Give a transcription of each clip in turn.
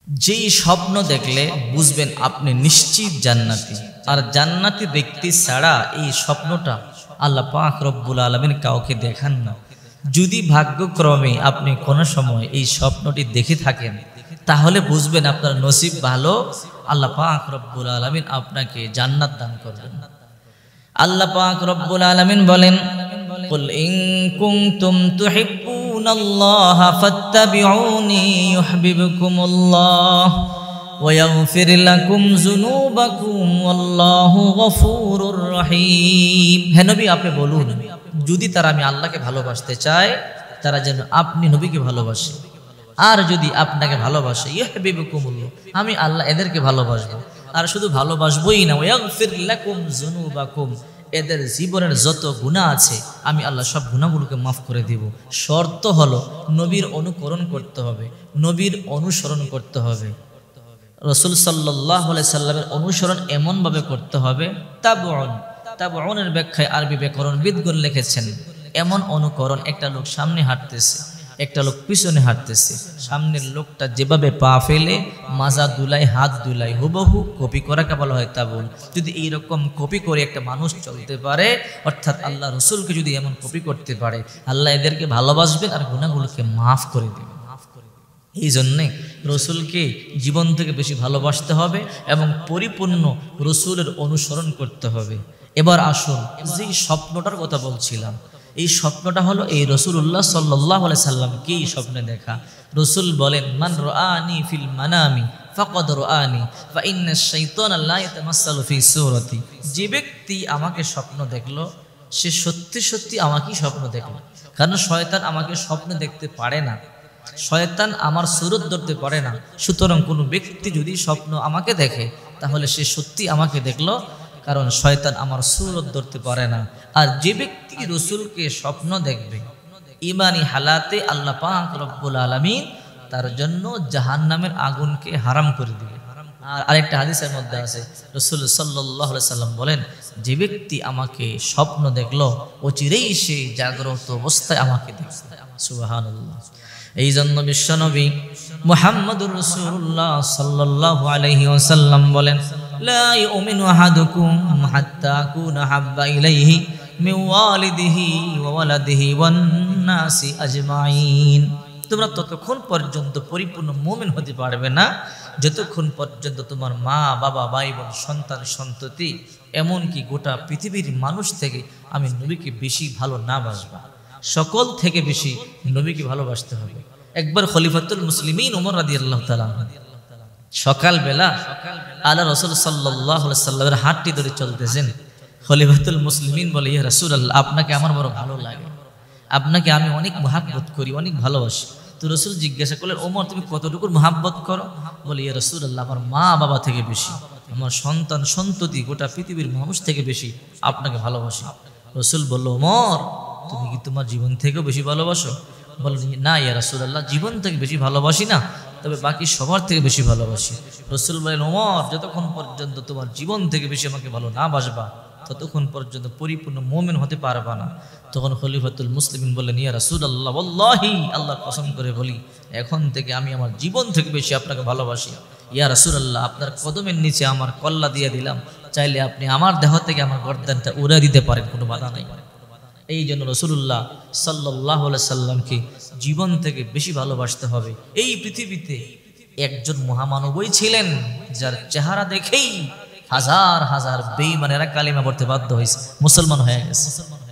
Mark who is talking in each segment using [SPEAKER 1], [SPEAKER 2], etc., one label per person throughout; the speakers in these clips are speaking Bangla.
[SPEAKER 1] যেই স্বপ্ন দেখলে বুঝবেন আপনি নিশ্চিত জান্নাতি, আর জান্নাতি ব্যক্তি ছাড়া এই স্বপ্নটা আল্লাহ পাক রব্বুল আলামিন কাউকে দেখান না। যদি ভাগ্যক্রমে আপনি কোনো সময় এই স্বপ্নটি দেখে থাকেন তাহলে বুঝবেন আপনার নসিব ভালো, আল্লাহ পাক রব্বুল আলামিন আপনাকে জান্নাত দান করবেন। আল্লাহ পাক রব্বুল আলামিন বলেন, কুল ইন কুনতুম তুহিব্বুনাল্লাহা ফাত্তাবিউনি ইউহিব্বুকুমুল্লাহ ওয়া ইয়াগফির লাকুম যুনুবাকুম ওয়াল্লাহু গফুরুর রহিম। হে নবী, আপনি বলুন, যদি তারা আমি আল্লাহকে ভালোবাসতে চায় তারা যেন আপনি নবীকে ভালোবাসে, আর যদি আপনাকে ভালোবাসে ইউহিব্বুকুমুল্লাহ, আমি আল্লাহ এদেরকে ভালোবাসবো। আর শুধু ভালোবাসবোই না, ওয়া ইয়াগফির লাকুম যুনুবাকুম, এদের জীবনের যত গুনাহ আছে আমি আল্লাহ সব গুনাহগুলোকে মাফ করে দিব। শর্ত হলো নবীর অনুকরণ করতে হবে, নবীর অনুসরণ করতে হবে। রাসূল সাল্লাল্লাহু আলাইহি সাল্লামের অনুসরণ এমনভাবে করতে হবে, তাবউনের ব্যাখ্যায় আরবি ব্যাকরণবিদগণ লিখেছেন, এমন অনুকরণ, একটা লোক সামনে হাঁটতেছে, একটা লোক পিছনে হাঁটতেছে, সামনের লোকটা যেভাবে পা ফেলে মাজা দুলাই হাত দুলাই হুবহু কপি করাকে বলা হয় তাবউন। যদি এইরকম কপি করে একটা মানুষ চলতে পারে, অর্থাৎ আল্লাহ রসুলকে যদি এমন কপি করতে পারে, আল্লাহ এদেরকে ভালোবাসবেন আর গুনাহগুলোকে মাফ করে দেবেন। এই জন্যে রসুলকে জীবন থেকে বেশি ভালোবাসতে হবে এবং পরিপূর্ণ রসুলের অনুসরণ করতে হবে। এবার আসুন, যে স্বপ্নটার কথা বলছিলাম, এই স্বপ্নটা হলো এই রাসূলুল্লাহ সাল্লাল্লাহু আলাইহি সাল্লামকে এই স্বপ্নে দেখা। রসুল বলেন, মান রাআনি ফিল মানামি ফাকাদ রাআনি ফা ইন্নাশ শাইতানা লা ইয়াতামাসসালু ফি সূরাতি। যে ব্যক্তি আমাকে স্বপ্ন দেখলো সে সত্যি সত্যি আমাকেই স্বপ্ন দেখলো, কারণ শয়তান আমাকে স্বপ্ন দেখতে পারে না, শয়তান আমার সুরত ধরতে পারে না। সুতরাং কোনো ব্যক্তি যদি স্বপ্ন আমাকে দেখে তাহলে সে সত্যি আমাকে দেখলো, কারণ শয়তান আমার সুরত ধরতে পারে না। আর যে ব্যক্তি রসুলকে স্বপ্ন দেখবে ঈমানি হালাতে আল্লাহ পাক রব্বুল আলামিন তার জন্য জাহান্নামের আগুনকে হারাম করে দিবে। আর আরেকটা হাদিসের মধ্যে আছে, রাসূল সাল্লাল্লাহু আলাইহি সাল্লাম বলেন, যে ব্যক্তি আমাকে স্বপ্ন দেখলো অচিরেই সে জাগ্রত অবস্থায় আমাকে দেখবে। সুবহানাল্লাহ। এই জন্য বিশ্বনবী মুহাম্মদুর রাসূলুল্লাহ সাল্লাল্লাহু আলাইহি ওয়াসাল্লাম বলেন, লা ইউমিনু আহাদুকুম হাত্তা আকুনা হাব্বা ইলাইহি মিন ওয়ালিদিহি ওয়া ওয়ালাদিহি ওয়ান নাসি আজমাইন। তোমরা ততক্ষণ পর্যন্ত পরিপূর্ণ মুমিন হতে পারবে না যতক্ষণ পর্যন্ত তোমার মা বাবা ভাই বোন সন্তান সন্ততি এমনকি গোটা পৃথিবীর মানুষ থেকে আমি নবীকে বেশি ভালো না বাসবা। সকল থেকে বেশি নবীকে ভালোবাসতে হবে। একবার খলিফাতুল মুসলিমিন ওমর রাদিয়াল্লাহু তাআলা সকালবেলা আল্লাহ রাসূল সাল্লাল্লাহু আলাইহি সাল্লামের হাতটি ধরে চলতেছেন। খলিফাতুল মুসলিমিন বলে, ইয়া রাসূলুল্লাহ, আপনাকে আমার বড় ভালো লাগে, আপনাকে আমি অনেক মহব্বত করি, অনেক ভালোবাসি। তো রাসূল জিজ্ঞাসা করলেন, ওমর তুমি কতটুকু মহব্বত করো? বলে, ইয়া রাসূলুল্লাহ, আমার মা বাবা থেকে বেশি, আমার সন্তান সন্ততি গোটা পৃথিবীর মানুষ থেকে বেশি আপনাকে ভালোবাসি। রাসূল বলল, ওমর তুমি কি তোমার জীবন থেকেও বেশি ভালোবাসো? বলেন, না ইয়া রাসূলুল্লাহ, জীবন থেকে বেশি ভালোবাসি না, তবে বাকি সবার থেকে বেশি ভালোবাসি। রাসূল বলেন, ওমর যতক্ষণ পর্যন্ত তোমার জীবন থেকে বেশি আমাকে ভালো না বাসবা ততক্ষণ পর্যন্ত পরিপূর্ণ মুমিন হতে পারবা না। তখন খলিফাতুল মুসলিমিন বললেন, ইয়া রাসূলুল্লাহ, ওয়াল্লাহি, আল্লাহর কসম করে বলি, এখন থেকে আমি আমার জীবন থেকে বেশি আপনাকে ভালোবাসি। ইয়া রাসূলুল্লাহ, আপনার কদমের নিচে আমার কল্লা দিয়ে দিলাম, চাইলে আপনি আমার দেহ থেকে আমার গর্দানটা উড়িয়ে দিতে পারেন, কোনো বাধা নাই। এই জন্য রাসূলুল্লাহ সাল্লাল্লাহু আলাইহি সাল্লামকে জীবন থেকে বেশি ভালোবাসতে হবে। এই পৃথিবীতে একজন মহামানবই ছিলেন যার চেহারা দেখেই হাজার হাজার বেঈমানেরা কালিমা পড়তে বাধ্য হয়েছে, মুসলমান হয়ে গেছে।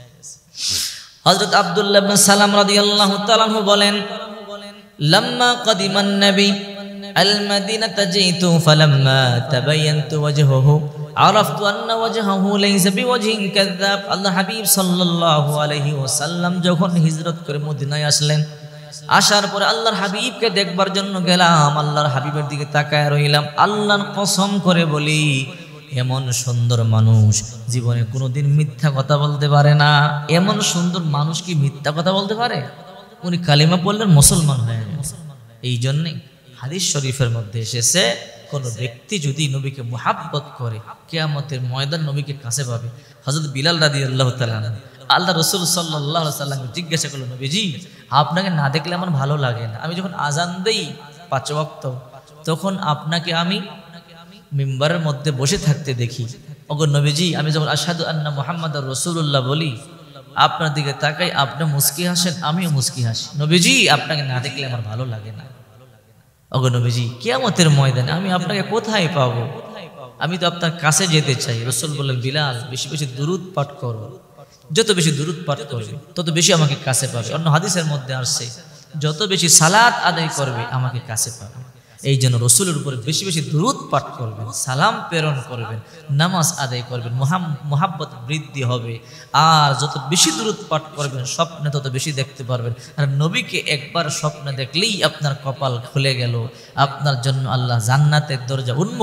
[SPEAKER 1] হযরত আব্দুল্লাহ ইবনে সালাম রাদিয়াল্লাহু তাআলা আনহু বলেন, লাম্মা কাদিমান নবী আল মাদিনাতা জিতু ফালাম্মা তাবায়ানতু ওয়াজহুহু আরাফতু আন্না ওয়াজহাহু লাইসা বিওয়াজহিন কাযাব। আল্লাহ হাবিব সাল্লাল্লাহু আলাইহি ওয়াসাল্লাম যখন হিজরত করে মদিনায় আসলেন, আসার পরে আল্লাহর হাবিবকে দেখবার জন্য গেলাম, আল্লাহর হাবিবের দিকে তাকায় রইলাম। আল্লাহর কসম করে বলি, এমন সুন্দর মানুষ জীবনে কোনোদিন মিথ্যা কথা বলতে পারে না। এমন সুন্দর মানুষ কি মিথ্যা কথা বলতে পারে? উনি কালিমা পড়লেন, মুসলমান হয়ে গেলেন। এই জন্যে হাদিস শরীফের মধ্যে এসেছে, কোন ব্যক্তি যদি নবীকে মুহাব্বত করে কিয়ামতের ময়দান নবীকে কাছে পাবে। হযরত বিলাল রাদিয়াল্লাহু তাআলা আল্লাহ রাসূল সাল্লাল্লাহু আলাইহি ওয়াসাল্লাম জিজ্ঞাসা করলেন, নবীজি আপনাকে না দেখলে আমার ভালো লাগে না, আমি যখন আজান দেই 5 ওয়াক্ত তখন আপনাকে আমি মিম্বারের মধ্যে বসে থাকতে দেখি। ওগো নবীজি, আমি যখন আশহাদু আন্না মুহাম্মাদুর রাসূলুল্লাহ বলি, আপনার দিকে তাকাই, আপনি মুস্কি হাসেন, আমিও মুস্কি হাসি। নবীজি, আপনাকে না দেখলে আমার ভালো লাগে না। ওগো নবীজি, কিয়ামতের ময়দানে আমি আপনাকে কোথায় পাবো? আমি তো আপনার কাছে যেতে চাই। রাসূল বললেন, বিলাল, বেশি বেশি দুরূদ পাঠ করো। যত বেশি দুরূদ পাঠ করবে তত বেশি আমাকে কাছে পাবে। অন্য হাদিসের মধ্যে আসছে, যত বেশি সালাত আদায় করবে আমাকে কাছে পাবে। এই জন্য রসুলের উপরে বেশি বেশি দুরূদ পাঠ করবেন, সালাম প্রেরণ করবেন, নামাজ আদায় করবেন, মুহাব্বত বৃদ্ধি হবে। আর যত বেশি দুরূদ পাঠ করবেন স্বপ্নে তত বেশি দেখতে পারবেন। আর নবীকে একবার স্বপ্নে দেখলেই আপনার কপাল খুলে গেল, আপনার জন্য আল্লাহ জান্নাতের দরজা উন্মুক্ত